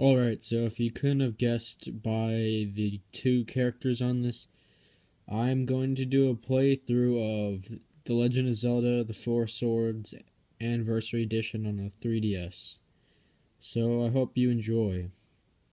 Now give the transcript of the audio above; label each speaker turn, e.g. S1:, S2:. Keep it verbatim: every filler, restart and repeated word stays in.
S1: Alright, so if you couldn't have guessed by the two characters on this, I'm going to do a playthrough of The Legend of Zelda The Four Swords Anniversary Edition on a three D S. So I hope you enjoy.